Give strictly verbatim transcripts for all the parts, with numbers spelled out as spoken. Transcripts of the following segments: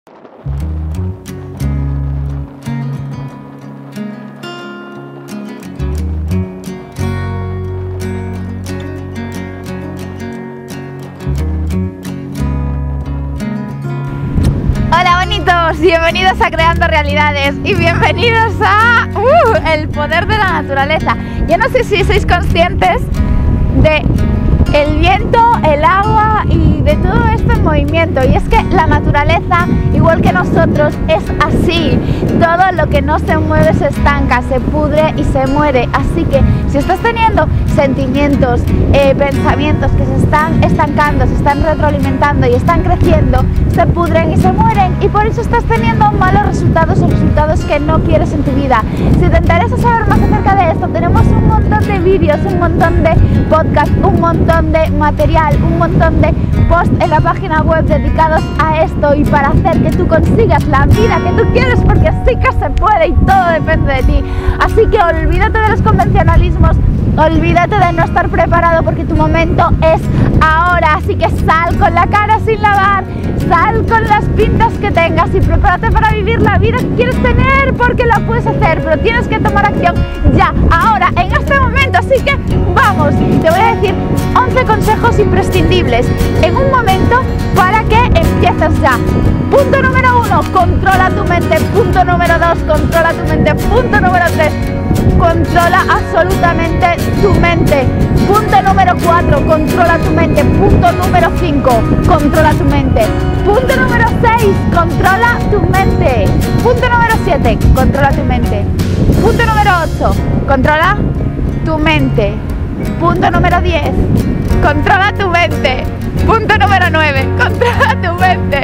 Hola bonitos, bienvenidos a Creando Realidades y bienvenidos a uh, el poder de la naturaleza. Yo no sé si sois conscientes de el viento, el agua y de todo esto en movimiento, y es que la naturaleza, igual que nosotros, es así. Todo lo que no se mueve se estanca, se pudre y se muere. Así que si estás teniendo sentimientos, eh, pensamientos que se están estancando, se están retroalimentando y están creciendo, se pudren y se mueren, y por eso estás teniendo malos resultados o resultados que no quieres en tu vida. Si te interesa saber más acerca de esto, tenemos un montón de vídeos, un montón de podcasts, un montón de material, un montón de posts en la página web dedicados a esto y para hacer que tú consigas la vida que tú quieres, porque sí que se puede y todo depende de ti. Así que olvídate de los convencionalismos, olvídate de no estar preparado, porque tu momento es ahora. Así que sal con la cara sin lavar, sal con las pintas que tengas y prepárate para vivir la vida que quieres tener, porque la puedes hacer, pero tienes que tomar acción ya, ahora, en este momento. Así que vamos, te voy a decir once consejos imprescindibles en un momento para que empieces ya. Punto número uno, controla tu mente. Punto número dos, controla tu mente. Punto número tres, controla absolutamente tu mente. Punto número cuatro, controla tu mente. Punto número cinco, controla tu mente. Punto número seis, controla tu mente. Punto número siete, controla tu mente. Punto número ocho, controla tu mente. Punto número diez, controla tu mente. Punto número nueve, controla tu mente.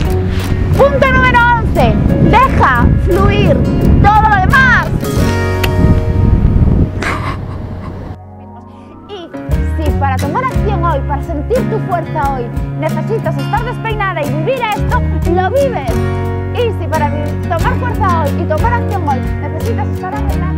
Punto número once, deja fluir todo lo demás. Y si para tomar acción hoy, para sentir tu fuerza hoy, necesitas estar despeinada y vivir esto, lo vives. Y si para tomar fuerza hoy y tomar acción hoy necesitas estar arreglada,